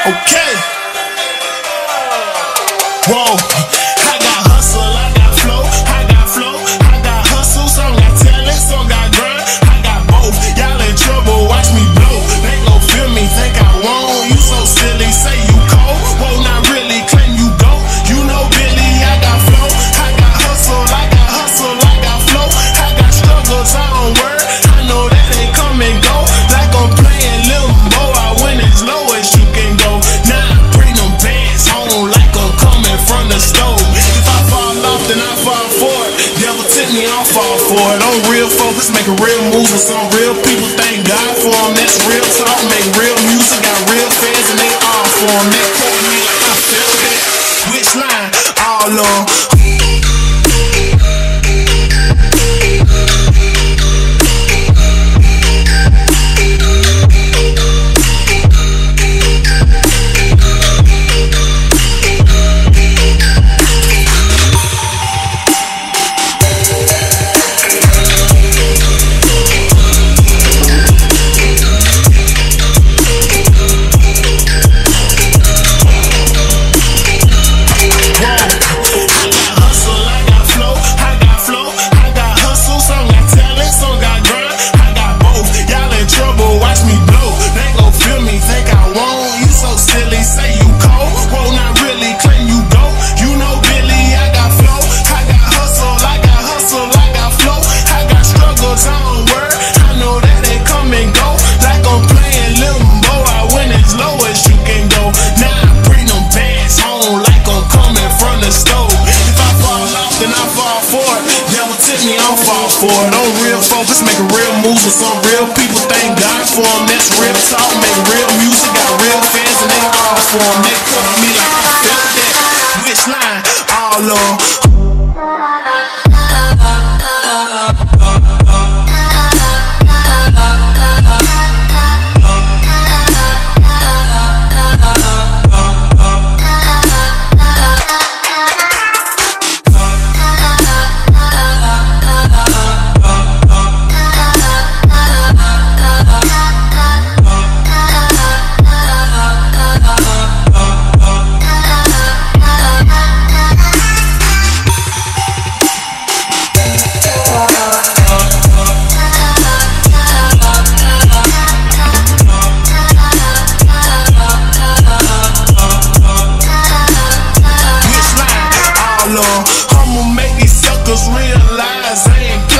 Okay. Whoa. I got hustle, I got flow, I got flow, I got hustle, some got talent, some got grind, I got both. Y'all in trouble, watch me blow. They gon' feel me, think I won't. You so silly, say you cold. Whoa, not really, claim you go. You know Billy, I got flow, I got hustle, I got hustle, I got flow, I got struggles, I don't worry. I know that they come and go. Like I'm playing limbo, I win as low as you can go. Now I bring them bands home like I'm coming from the stove. If I fall off, then I fall for it. Devil tip me, I'll fall for it. I'm real focused, making real moves with some real people. Thank God for them, that's real talk. Make real music, got real fans and they all for them. They quote me like I feel that. Which line? All on. I'll fall for it. I'm real focused, making real moves with some real people. Thank God for them, that's real talk. Make real music, got real fans and they all for them. They come to me like I felt that. Which line? All on. I'ma make these suckers realize I ain't